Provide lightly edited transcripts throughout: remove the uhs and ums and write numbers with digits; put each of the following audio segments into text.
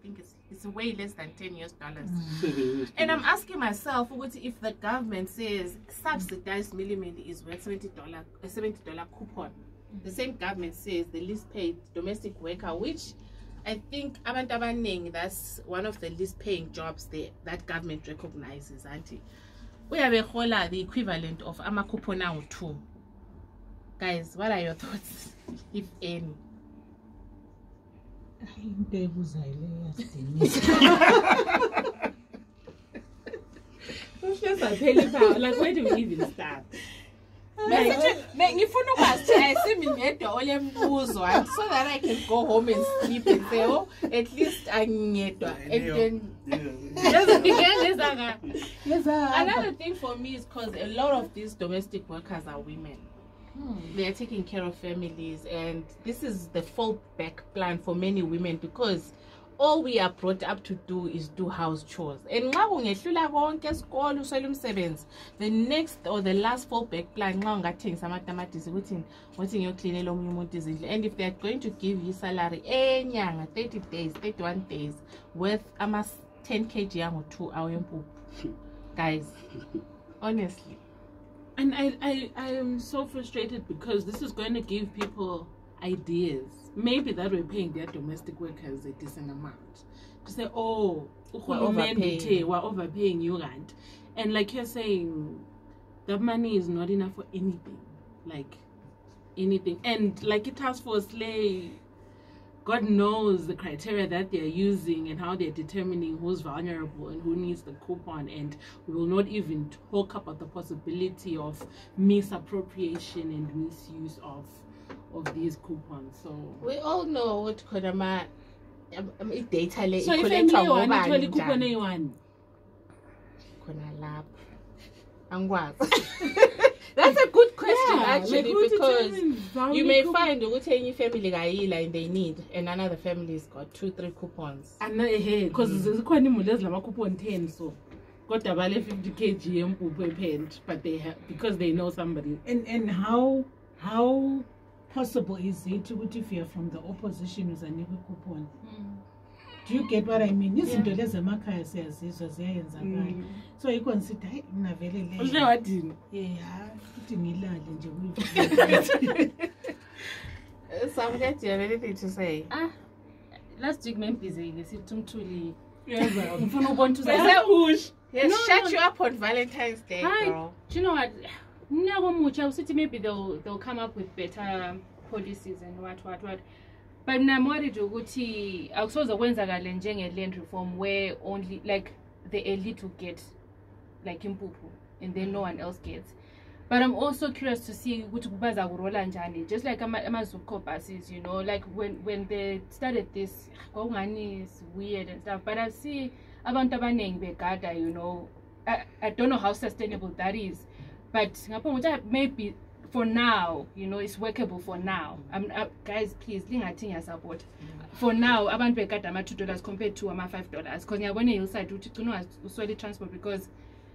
think it's way less than $10. And I'm asking myself, if the government says subsidized millimilli is worth $70 coupon, the same government says the least paid domestic worker, which I think that's one of the least paying jobs there that government recognizes, auntie. We have the equivalent of ama coupon now too. Guys, what are your thoughts, if any? Like, where do we even start? So that I can go home and sleep and say, oh, at least I need to. Another thing for me is because a lot of these domestic workers are women. They are taking care of families, and this is the fallback plan for many women, because all we are brought up to do is do house chores. And the next or the last fallback plan, and if they are going to give you salary 30 days, 31 days worth 10 kg or 2 hours, guys, honestly. And I am so frustrated, because this is going to give people ideas. Maybe that we're paying their domestic workers a decent amount. To say, oh, we're overpaying you, rand. And like you're saying, that money is not enough for anything. Like, anything. And like it has for slay, God knows the criteria that they're using and how they're determining who's vulnerable and who needs the coupon. And we will not even talk about the possibility of misappropriation and misuse of these coupons. So we all know what Kodama data. So if you coupon A1, that's a good question, actually, like, because you may find any family and they need, and another family's got 2-3 coupons. And because there's coupon 10, so got about 50 kg but they have, because they know somebody. And how possible is it if you're from the opposition with a new coupon? Do you get what I mean? So you consider so I'm glad you have anything to say. Last week I'm busy. Shut you up on Valentine's Day, girl. Do you know what? Maybe they'll come up with better policies and what. But I'm worried ukuthi akusoze kwenzakale njenge-land reform where only like the elite will get like impuphu and then no one else gets. But I'm also curious to see ukuthi kubaza kurola njani, just like ama-Zupco buses, you know, like when they started this is weird and stuff. But I see abantu abaningi begada, you know. I don't know how sustainable that is, but maybe for now, you know, it's workable for now. Guys, please, support. For now, abantu begada $2 compared to $5. Because you're going to hillside to know usweli transport, because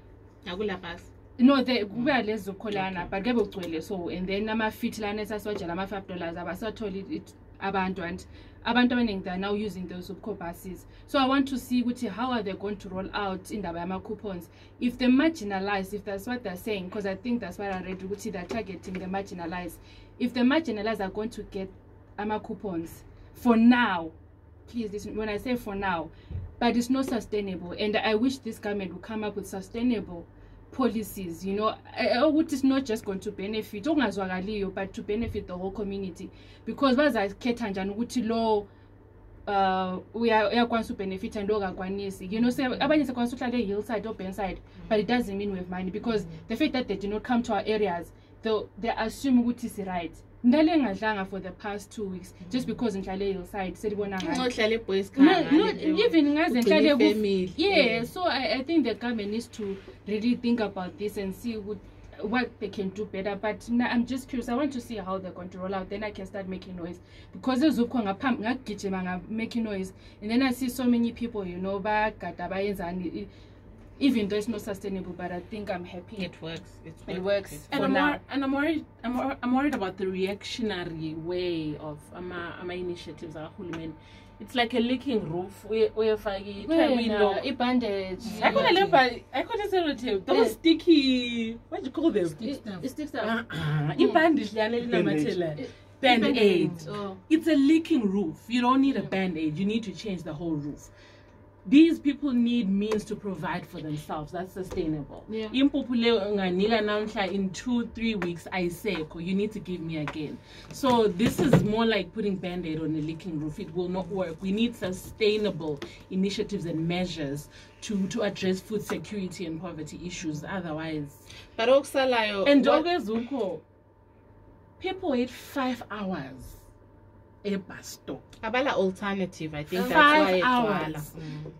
no, they were less Zokolana, but get so, and then fit lanes as well, $5. I was told it abandoned. They're now using those Zupco buses. So I want to see how are they going to roll out in the Bama coupons. If they're marginalized, if that's what they're saying, because I think that's what I read, they're targeting the marginalized. If the marginalized are going to get AMA coupons for now, please listen, when I say for now, but it's not sustainable. And I wish this government would come up with sustainable policies, you know, which is not just going to benefit but to benefit the whole community, because we are going to benefit and you know, say abanye hillside or side, but it doesn't mean we have money, because the fact that they do not come to our areas, they assume what is right. For the past 2 weeks, just because in hillside said yeah, so I think the government needs to really think about this and see what they can do better. But I'm just curious. I want to see how they're going to roll out. Then I can start making noise, because there's making noise, and then I see so many people, you know, and even though it's not sustainable, but I think I'm happy it works. It works. And I'm worried about the reactionary way of ama initiatives. It's like a leaking roof. Bandage. I got a sellotape. Those sticky. What do you call them? Stick stuff. Band-aid. It's a leaking roof. You don't need a band-aid. You need to change the whole roof. These people need means to provide for themselves. That's sustainable. Yeah. In 2-3 weeks, I say, you need to give me again. So this is more like putting band-aid on a leaking roof. It will not work. We need sustainable initiatives and measures to address food security and poverty issues. Otherwise, but also, and people wait 5 hours. A bus stop. About an alternative, I think 5 hours.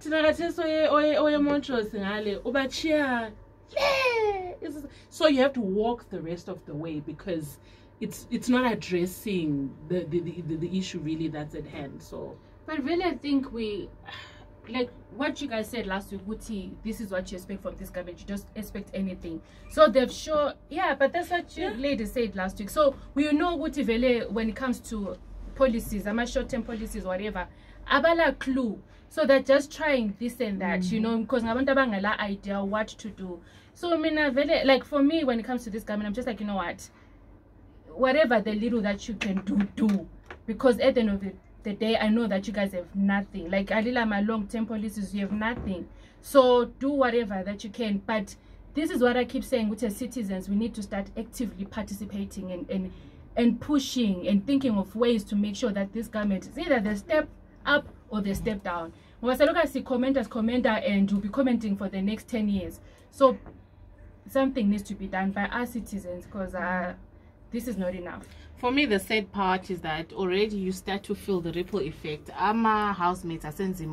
So you have to walk the rest of the way because it's not addressing the issue really that's at hand. So, but really, I think we. Like what you guys said last week, Guti, this is what you expect from this government. You just expect anything. So they've sure, yeah, but that's what you ladies said last week. So we know Guti Vele when it comes to policies, short-term policies, whatever, abala clue. So they're just trying this and that, you know, because I want to idea what to do. So I mean, like for me, when it comes to this government, I'm just like, you know what, whatever the little that you can do, because at the end of the day, I know that you guys have nothing. Like Alila, my long-term policies, you have nothing. So do whatever that you can. But this is what I keep saying, which as citizens, we need to start actively participating and pushing and thinking of ways to make sure that this government is either they step up or they step down. Once I look at the commenter and will be commenting for the next 10 years. So something needs to be done by our citizens because this is not enough. For me, the sad part is that already you start to feel the ripple effect. Ama housemates are saying they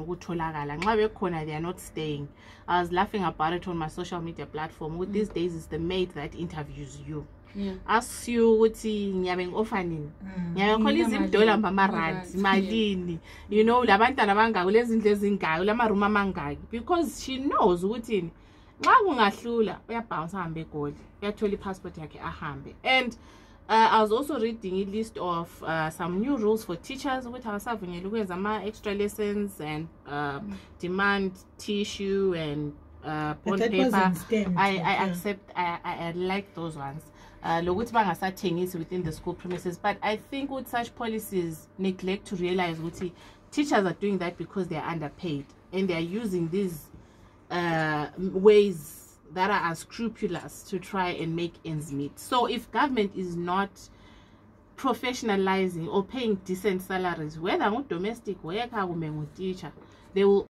are not staying. I was laughing about it on my social media platform. With these days, it's the maid that interviews you. Yeah. Asks you what nyabeng ofanin. Nyabeng $1 malini. You know, labantwana banga kulezindlu ezingayo lamaruma mangaki because she knows ukuthi xa kungahlula uyabounce ahambe eGoli. Uyathola passport yakhe ahambe. And I was also reading a list of some new rules for teachers with our extra lessons and demand tissue and bond paper. I accept, I like those ones. Within the school premises, but I think with such policies neglect to realize what teachers are doing that because they are underpaid and they are using these ways that are unscrupulous to try and make ends meet. So if government is not professionalizing or paying decent salaries, whether domestic worker or teacher, they will